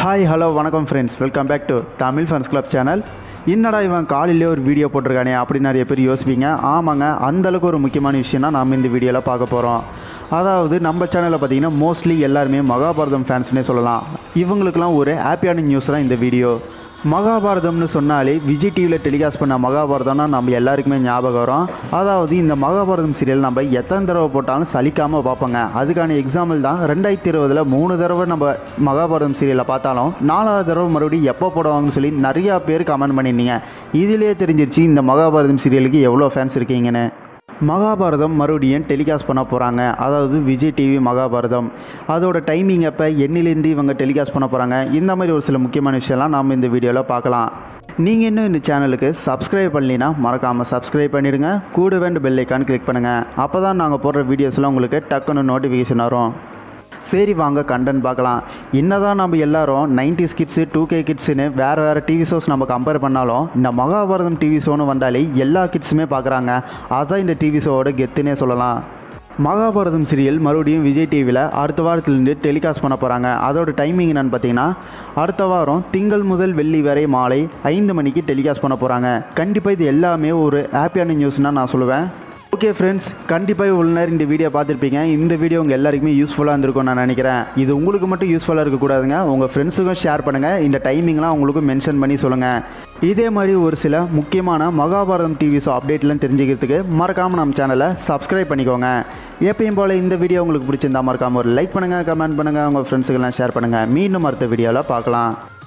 Hi hello வணக்கம் friends, welcome back to Tamil funs club channel. என்னடா இவன் காலையிலே ஒரு வீடியோ போட்டிருக்கானே அப்படி நிறைய பேர் யோசிப்பீங்க. ஆமாங்க, அந்தளவுக்கு ஒரு முக்கியமான விஷயம் தான் நம்ம இந்த வீடியோவில் பார்க்க போகிறோம். அதாவது நம்ம சேனலில் பார்த்திங்கன்னா மோஸ்ட்லி எல்லாருமே மகாபாரதம் ஃபேன்ஸ்னே சொல்லலாம். இவங்களுக்கெல்லாம் ஒரு ஹாப்பியான நியூஸ் தான் இந்த வீடியோ. மகாபாரதம்னு சொன்னாலே விஜய் டிவியில் டெலிகாஸ்ட் பண்ண மகாபாரதம்னா நம்ம எல்லாருக்குமே ஞாபகம் வரும். அதாவது இந்த மகாபாரதம் சீரியல் நம்ம எத்தனை தடவை போட்டாலும் சலிக்காமல் பார்ப்போங்க. அதுக்கான எக்ஸாம்பிள் தான் 2020 3 தடவை நம்ம மகாபாரதம் சீரியலில் பார்த்தாலும் 4வது தடவை மறுபடியும் எப்போ போடுவாங்கன்னு சொல்லி நிறையா பேர் கமெண்ட் பண்ணியிருந்தீங்க. இதிலே தெரிஞ்சிருச்சு இந்த மகாபாரதம் சீரியலுக்கு எவ்வளோ ஃபேன்ஸ் இருக்கீங்கன்னு. மகாபாரதம் மறுபடியும் டெலிகாஸ்ட் பண்ண போகிறாங்க. அதாவது விஜய் டிவி மகாபாரதம் அதோட டைமிங் எப்போ என்னிலேருந்து இவங்க டெலிகாஸ்ட் பண்ண போகிறாங்க, இந்த மாதிரி ஒரு சில முக்கியமான விஷயம்லாம் நாம் இந்த வீடியோவில் பார்க்கலாம். நீங்கள் இன்னும் இந்த சேனலுக்கு சப்ஸ்கிரைப் பண்ணலைன்னா மறக்காமல் சப்ஸ்கிரைப் பண்ணிவிடுங்க. கூடவே பெல் ஐக்கான் கிளிக் பண்ணுங்கள். அப்போ தான் நாங்கள் போடுற வீடியோஸ்லாம் உங்களுக்கு டக்குன்னு நோட்டிஃபிகேஷன் வரும். சரி, வாங்க கண்டென்ட் பார்க்கலாம். என்னதான் நம்ம எல்லாரும் 90s கிட்ஸு 2K கிட்ஸுன்னு வேறு டிவி ஷோஸ் நம்ம கம்பேர் பண்ணாலும் இந்த மகாபாரதம் டிவி ஷோன்னு வந்தாலே எல்லா கிட்ஸுமே பார்க்குறாங்க. அதுதான் இந்த டிவி ஷோவோட கெத்துனே சொல்லலாம். மகாபாரதம் சீரியல் மறுபடியும் விஜய் டிவியில் அடுத்த வாரத்துலேருந்து டெலிகாஸ்ட் பண்ண போகிறாங்க. அதோட டைமிங் என்னென்னு பார்த்தீங்கன்னா அடுத்த வாரம் திங்கள் முதல் வெள்ளி வரை மாலை 5 மணிக்கு டெலிகாஸ்ட் பண்ண போகிறாங்க. கண்டிப்பாக இது எல்லாமே ஒரு ஹாப்பியான நியூஸ்னால் நான் சொல்லுவேன். ஓகே ஃப்ரெண்ட்ஸ், கண்டிப்பாக இவ்வளோ நேரம் இந்த வீடியோ பார்த்துருப்பீங்க. இந்த வீடியோ உங்கள் எல்லாருக்குமே யூஸ்ஃபுல்லாக இருந்திருக்கும்னு நான் நினைக்கிறேன். இது உங்களுக்கு மட்டும் யூஸ்ஃபுல்லாக இருக்கக்கூடாதுங்க, உங்கள் ஃப்ரெண்ட்ஸுக்கும் ஷேர் பண்ணுங்கள். இந்த டைமிங்லாம் உங்களுக்கும் மென்ஷன் பண்ணி சொல்லுங்கள். இதே மாதிரி ஒரு சில முக்கியமான மகாபாரதம் டிவி ஷோ அப்டேட்லாம் தெரிஞ்சுக்கிறதுக்கு மறக்காமல் நம்ம சேனலை சப்ஸ்கிரைப் பண்ணிக்கோங்க. எப்பயும் போல் இந்த வீடியோ உங்களுக்கு பிடிச்சிருந்தா மறக்காமல் ஒரு லைக் பண்ணுங்கள், கமெண்ட் பண்ணுங்கள், உங்கள் ஃப்ரெண்ட்ஸுக்கெல்லாம் ஷேர் பண்ணுங்கள். மீண்டும் அடுத்த வீடியோவில் பார்க்கலாம்.